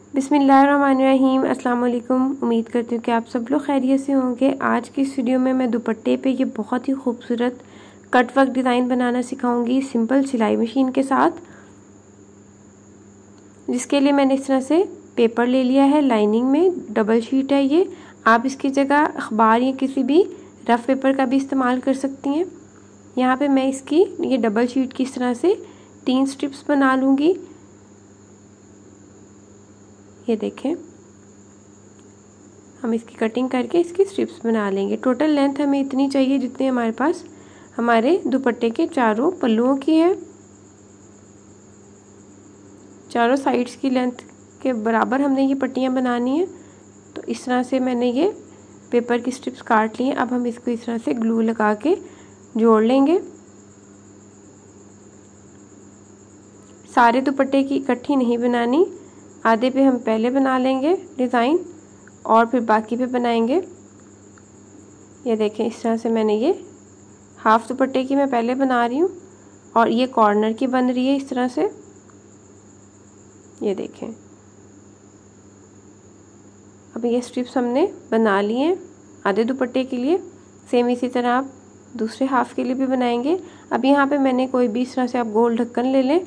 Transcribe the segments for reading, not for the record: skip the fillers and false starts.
बिस्मिल्लाहिर्रहमानिर्रहीम। अस्सलाम वालेकुम। उम्मीद करती हूँ कि आप सब लोग खैरियत से होंगे। आज की इस वीडियो में मैं दुपट्टे पे ये बहुत ही खूबसूरत कट वर्क डिज़ाइन बनाना सिखाऊंगी सिंपल सिलाई मशीन के साथ, जिसके लिए मैंने इस तरह से पेपर ले लिया है। लाइनिंग में डबल शीट है ये। आप इसकी जगह अखबार या किसी भी रफ पेपर का भी इस्तेमाल कर सकती हैं। यहाँ पे मैं इसकी ये डबल शीट की इस तरह से 3 स्ट्रिप्स बना लूँगी। ये देखें, हम इसकी कटिंग करके इसकी स्ट्रिप्स बना लेंगे। टोटल लेंथ हमें इतनी चाहिए जितनी हमारे पास हमारे दुपट्टे के चारों पल्लुओं की है। चारों साइड्स की लेंथ के बराबर हमने ये पट्टियाँ बनानी है। तो इस तरह से मैंने ये पेपर की स्ट्रिप्स काट ली हैं। अब हम इसको इस तरह से ग्लू लगा के जोड़ लेंगे। सारे दुपट्टे की इकट्ठी नहीं बनानी, आधे पे हम पहले बना लेंगे डिज़ाइन और फिर बाकी पे बनाएंगे। ये देखें, इस तरह से मैंने ये हाफ दुपट्टे की मैं पहले बना रही हूँ और ये कॉर्नर की बन रही है इस तरह से। ये देखें, अब ये स्ट्रिप्स हमने बना लिए हैं आधे दुपट्टे के लिए। सेम इसी तरह आप दूसरे हाफ के लिए भी बनाएंगे। अब यहाँ पे मैंने कोई भी इस तरह से आप गोल ढक्कन ले लें।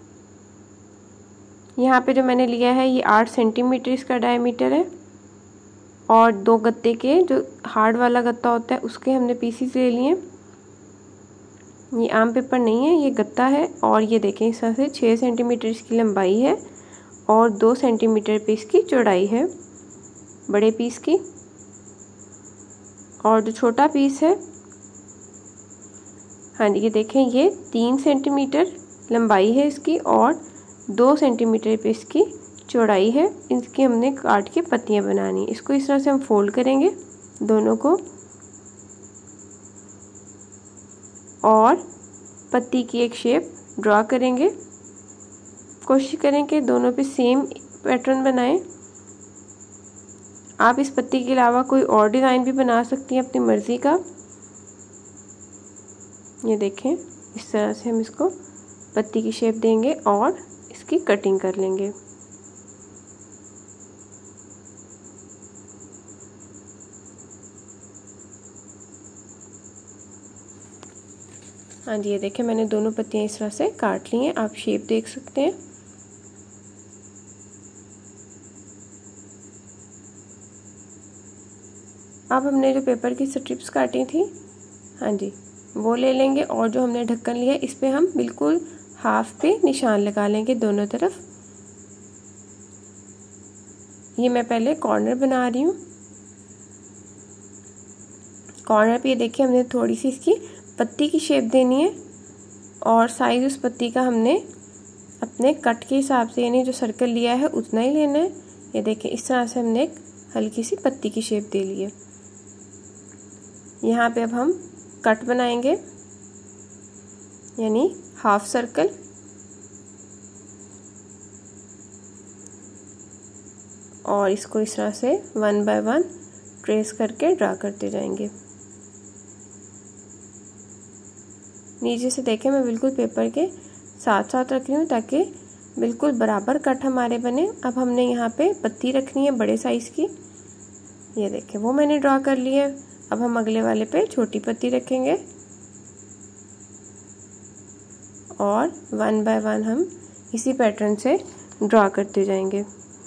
यहाँ पे जो मैंने लिया है ये 8 सेंटीमीटर इसका डायमीटर है और 2 गत्ते के जो हार्ड वाला गत्ता होता है उसके हमने पीसीस ले लिए। ये आम पेपर नहीं है, ये गत्ता है। और ये देखें, इस तरह से 6 सेंटीमीटर इसकी लंबाई है और 2 सेंटीमीटर पे इसकी चौड़ाई है बड़े पीस की। और जो छोटा पीस है, हाँ जी, ये देखें, ये 3 सेंटीमीटर लंबाई है इसकी और 2 सेंटीमीटर पे इसकी चौड़ाई है। इसकी हमने काट के पत्तियां बनानी। इसको इस तरह से हम फोल्ड करेंगे दोनों को और पत्ती की एक शेप ड्रॉ करेंगे। कोशिश करें कि दोनों पे सेम पैटर्न बनाएं। आप इस पत्ती के अलावा कोई और डिज़ाइन भी बना सकती हैं अपनी मर्ज़ी का। ये देखें, इस तरह से हम इसको पत्ती की शेप देंगे और इसकी कटिंग कर लेंगे। हाँ जी, ये देखें, मैंने दोनों पत्तियां इस तरह से काट ली हैं। आप शेप देख सकते हैं। अब हमने जो पेपर की स्ट्रिप्स काटी थी, हाँ जी, वो ले लेंगे और जो हमने ढक्कन लिया इस पे हम बिल्कुल हाफ पे निशान लगा लेंगे दोनों तरफ। ये मैं पहले कॉर्नर बना रही हूँ। कॉर्नर पे ये देखिए, हमने थोड़ी सी इसकी पत्ती की शेप देनी है और साइज उस पत्ती का हमने अपने कट के हिसाब से, यानी जो सर्कल लिया है उतना ही लेना है। ये देखिए, इस तरह से हमने एक हल्की सी पत्ती की शेप दे ली है। यहाँ पे अब हम कट बनाएंगे, यानी हाफ सर्कल। और इसको इस तरह से 1 बाय 1 ट्रेस करके ड्रा करते जाएंगे। नीचे से देखें, मैं बिल्कुल पेपर के साथ साथ रख रही हूँ ताकि बिल्कुल बराबर कट हमारे बने। अब हमने यहाँ पे पत्ती रखनी है बड़े साइज़ की। ये देखें, वो मैंने ड्रा कर ली है। अब हम अगले वाले पे छोटी पत्ती रखेंगे और 1 बाय 1 हम इसी पैटर्न से ड्रा करते जाएंगे।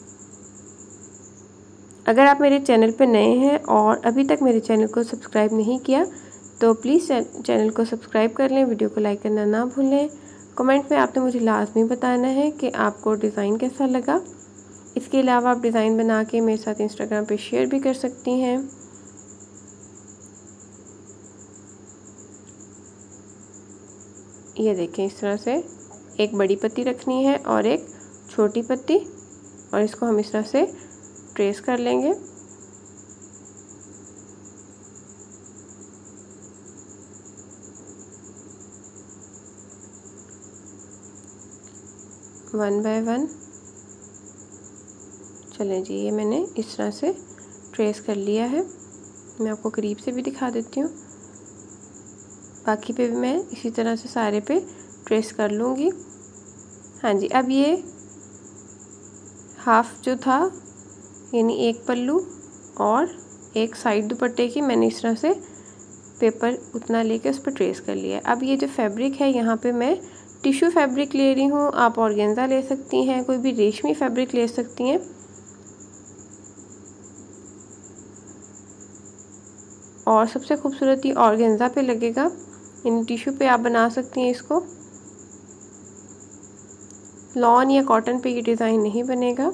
अगर आप मेरे चैनल पे नए हैं और अभी तक मेरे चैनल को सब्सक्राइब नहीं किया तो प्लीज़ चैनल को सब्सक्राइब कर लें, वीडियो को लाइक करना ना भूलें। कमेंट में आपने मुझे लाजमी बताना है कि आपको डिज़ाइन कैसा लगा। इसके अलावा आप डिज़ाइन बना के मेरे साथ इंस्टाग्राम पे शेयर भी कर सकती हैं। ये देखें, इस तरह से एक बड़ी पत्ती रखनी है और एक छोटी पत्ती, और इसको हम इस तरह से ट्रेस कर लेंगे। वन बाय 1 चलें जी, ये मैंने इस तरह से ट्रेस कर लिया है। मैं आपको करीब से भी दिखा देती हूँ। बाकी पे भी मैं इसी तरह से सारे पे ट्रेस कर लूँगी। हाँ जी, अब ये हाफ जो था यानी एक पल्लू और एक साइड दुपट्टे की मैंने इस तरह से पेपर उतना लेके उस पर ट्रेस कर लिया। अब ये जो फैब्रिक है यहाँ पे मैं टिश्यू फैब्रिक ले रही हूँ, आप ऑर्गेन्जा ले सकती हैं, कोई भी रेशमी फैब्रिक ले सकती हैं। और सबसे खूबसूरत ये ऑर्गेन्जा पे लगेगा, यानी टिश्यू पे आप बना सकती हैं इसको। लॉन या कॉटन पे ये डिज़ाइन नहीं बनेगा।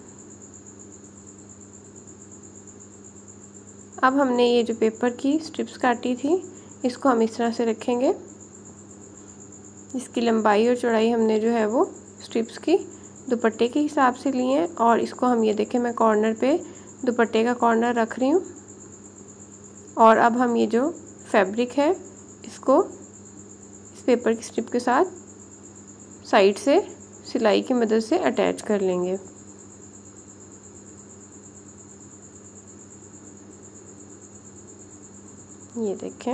अब हमने ये जो पेपर की स्ट्रिप्स काटी थी इसको हम इस तरह से रखेंगे। इसकी लंबाई और चौड़ाई हमने जो है वो स्ट्रिप्स की दुपट्टे के हिसाब से ली है और इसको हम ये देखें मैं कॉर्नर पे दुपट्टे का कॉर्नर रख रही हूँ। और अब हम ये जो फैब्रिक है इसको इस पेपर की स्ट्रिप के साथ साइड से सिलाई की मदद से अटैच कर लेंगे। ये देखें,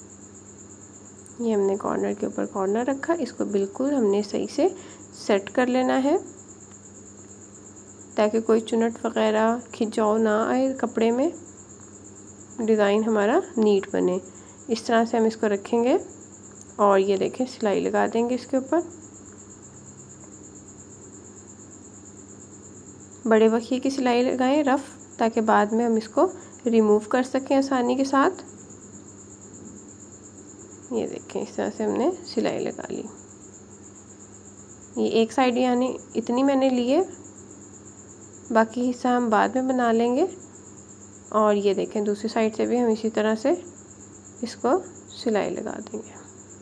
ये हमने कॉर्नर के ऊपर कॉर्नर रखा, इसको बिल्कुल हमने सही से सेट कर लेना है ताकि कोई चुनट वगैरह खिंचाव ना आए कपड़े में, डिज़ाइन हमारा नीट बने। इस तरह से हम इसको रखेंगे और ये देखें सिलाई लगा देंगे इसके ऊपर। बड़े बखिए की सिलाई लगाएं रफ, ताकि बाद में हम इसको रिमूव कर सकें आसानी के साथ। ये देखें इस तरह से हमने सिलाई लगा ली। ये एक साइड यानी इतनी मैंने ली है, बाकी हिस्सा हम बाद में बना लेंगे। और ये देखें दूसरी साइड से भी हम इसी तरह से इसको सिलाई लगा देंगे।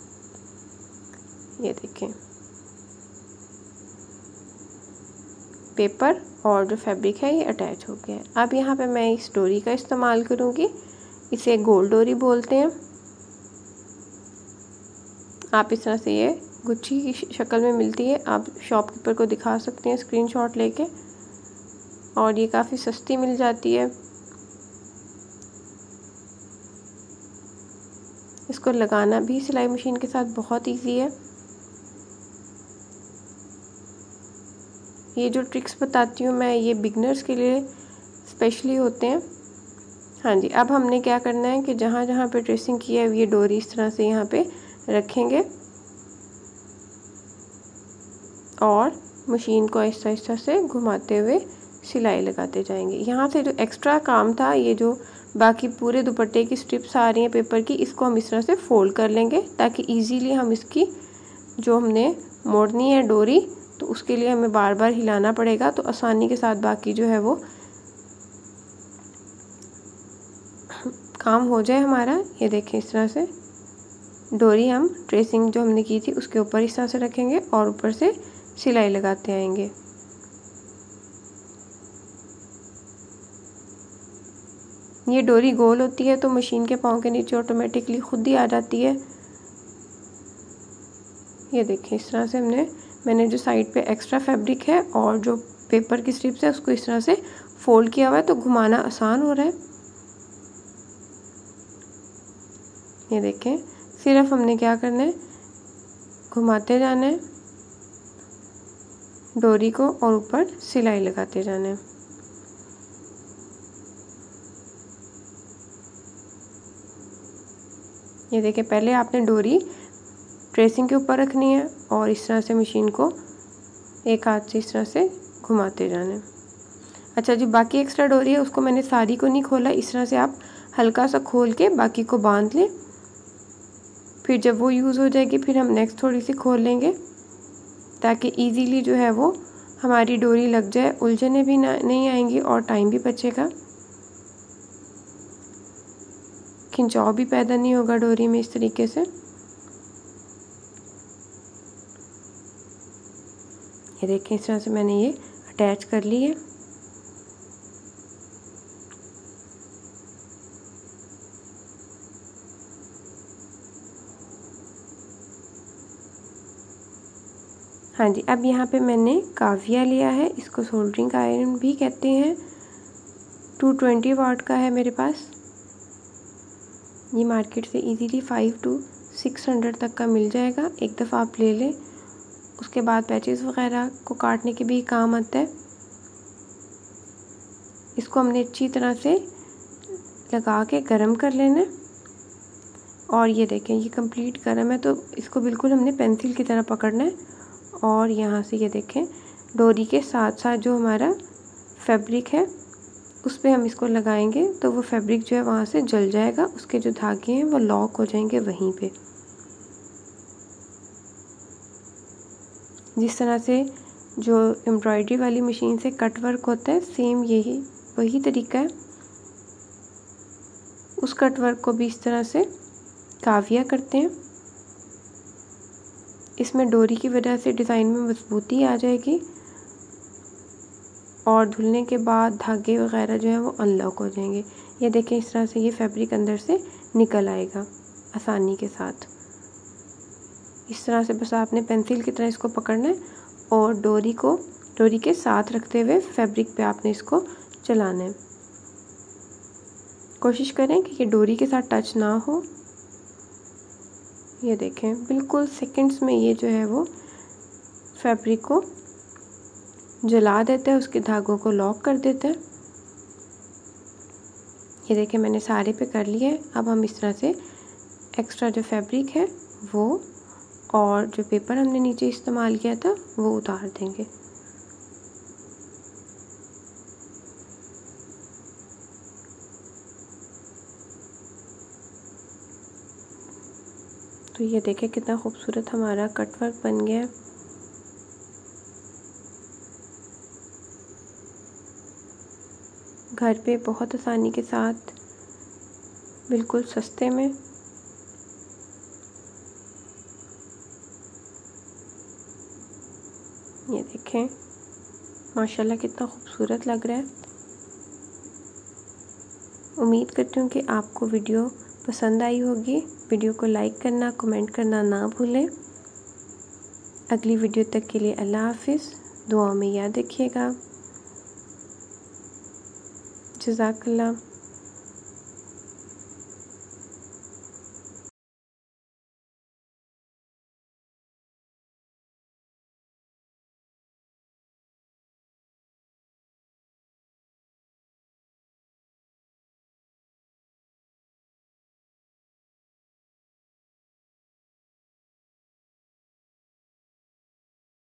ये देखें पेपर और जो फैब्रिक है ये अटैच हो गया है। अब यहाँ पे मैं इस डोरी का इस्तेमाल करूँगी, इसे गोल डोरी बोलते हैं। आप इस तरह से ये गुच्छी की शक्ल में मिलती है, आप शॉपकीपर को दिखा सकते हैं स्क्रीनशॉट लेके, और ये काफ़ी सस्ती मिल जाती है। इसको लगाना भी सिलाई मशीन के साथ बहुत इजी है। ये जो ट्रिक्स बताती हूँ मैं ये बिगनर्स के लिए स्पेशली होते हैं। हाँ जी, अब हमने क्या करना है कि जहाँ जहाँ पे ट्रेसिंग की है ये डोरी इस तरह से यहाँ पे रखेंगे और मशीन को आहिस्ता आहिस्ता से घुमाते हुए सिलाई लगाते जाएंगे। यहाँ से जो एक्स्ट्रा काम था, ये जो बाकी पूरे दुपट्टे की स्ट्रिप्स आ रही हैं पेपर की, इसको हम इस तरह से फोल्ड कर लेंगे ताकि इजीली हम इसकी जो हमने मोड़नी है डोरी, तो उसके लिए हमें बार बार हिलाना पड़ेगा, तो आसानी के साथ बाकी जो है वो काम हो जाए हमारा। ये देखें इस तरह से डोरी हम ट्रेसिंग जो हमने की थी उसके ऊपर इस तरह से रखेंगे और ऊपर से सिलाई लगाते आएंगे। ये डोरी गोल होती है तो मशीन के पाँव के नीचे ऑटोमेटिकली खुद ही आ जाती है। ये देखें इस तरह से मैंने जो साइड पे एक्स्ट्रा फैब्रिक है और जो पेपर की स्ट्रिप्स है उसको इस तरह से फोल्ड किया हुआ है, तो घुमाना आसान हो रहा है। ये देखें सिर्फ हमने क्या करना है, घुमाते जाना है डोरी को और ऊपर सिलाई लगाते जाना है। ये देखें पहले आपने डोरी ट्रेसिंग के ऊपर रखनी है और इस तरह से मशीन को एक हाथ से इस तरह से घुमाते जाना है। अच्छा जी, बाकी एक्स्ट्रा डोरी है उसको मैंने सारी को नहीं खोला, इस तरह से आप हल्का सा खोल के बाकी को बांध लें। फिर जब वो यूज़ हो जाएगी फिर हम नेक्स्ट थोड़ी सी खोल लेंगे ताकि इजीली जो है वो हमारी डोरी लग जाए, उलझने भी नहीं आएंगी और टाइम भी बचेगा, खिंचाव भी पैदा नहीं होगा डोरी में। इस तरीके से ये देखें इस तरह से मैंने ये अटैच कर ली है। हाँ जी, अब यहाँ पे मैंने काविया लिया है, इसको सोल्डरिंग आयरन भी कहते हैं। 220 वाट का है मेरे पास। ये मार्केट से इजीली 500 to 600 तक का मिल जाएगा। एक दफ़ा आप ले लें, उसके बाद पैचेस वगैरह को काटने के भी काम आता है। इसको हमने अच्छी तरह से लगा के गरम कर लेना है। और ये देखें ये कंप्लीट गरम है, तो इसको बिल्कुल हमने पेंसिल की तरह पकड़ना है। और यहाँ से ये देखें डोरी के साथ साथ जो हमारा फैब्रिक है उस पर हम इसको लगाएंगे तो वो फैब्रिक जो है वहाँ से जल जाएगा, उसके जो धागे हैं वो लॉक हो जाएंगे वहीं पे। जिस तरह से जो एम्ब्रॉयडरी वाली मशीन से कट वर्क होता है, सेम यही वही तरीका है। उस कट वर्क को भी इस तरह से काविया करते हैं। इसमें डोरी की वजह से डिज़ाइन में मजबूती आ जाएगी और धुलने के बाद धागे वगैरह जो है वो अनलॉक हो जाएंगे। ये देखें इस तरह से ये फैब्रिक अंदर से निकल आएगा आसानी के साथ। इस तरह से बस आपने पेंसिल की तरह इसको पकड़ना है और डोरी के साथ रखते हुए फैब्रिक पे आपने इसको चलाना है। कोशिश करें कि ये डोरी के साथ टच ना हो। ये देखें बिल्कुल सेकंड्स में ये जो है वो फैब्रिक को जला देता है, उसके धागों को लॉक कर देता है। ये देखें मैंने सारे पे कर लिया है। अब हम इस तरह से एक्स्ट्रा जो फैब्रिक है वो और जो पेपर हमने नीचे इस्तेमाल किया था वो उतार देंगे। तो ये देखें कितना खूबसूरत हमारा कट वर्क बन गया है। घर पे बहुत आसानी के साथ बिल्कुल सस्ते में ये देखें माशाल्लाह कितना खूबसूरत लग रहा है। उम्मीद करती हूँ कि आपको वीडियो पसंद आई होगी। वीडियो को लाइक करना, कमेंट करना ना भूलें। अगली वीडियो तक के लिए अल्लाह हाफिज़। दुआ में याद रखिएगा। जज़ाकल्लाह।